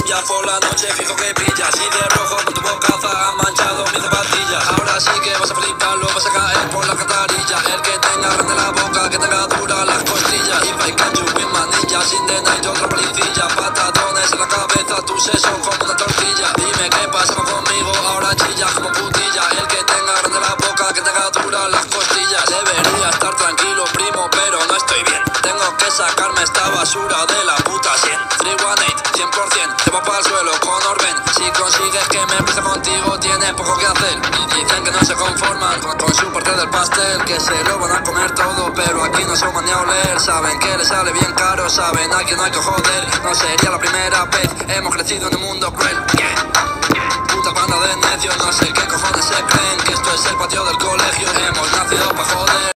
rodillas por la noche, fijo que pillas. Y de rojo con tu bocaza ha manchado mis zapatillas. Ahora sí que vas a fliparlo, vas a caer por la cantarilla. El que tenga grande la boca, que tenga dura las costillas. Y hay ketchup en manilla, sin de night otra policilla. Patatones en la cabeza, tu seso como una tortilla. Dime qué pasa conmigo, ahora chilla como putilla. El que tenga grande la boca, que tenga dura las costillas. Debería estar tranquilo, primo, pero no estoy bien. Tengo que sacarme esta basura de la puta 100. 318, 100%, te va para el suelo con Orben. Si consigues que me empiece contigo, tienes poco que hacer. Y dicen que no se conforman con su parte del pastel, que se lo van a comer todo, pero aquí no son ni a oler. Saben que les sale bien caro, saben a quién no hay que joder. No sería la primera vez, hemos crecido en un mundo cruel. Puta banda de necios, no sé qué cojones se creen, que esto es el patio del colegio. Hemos nacido para joder.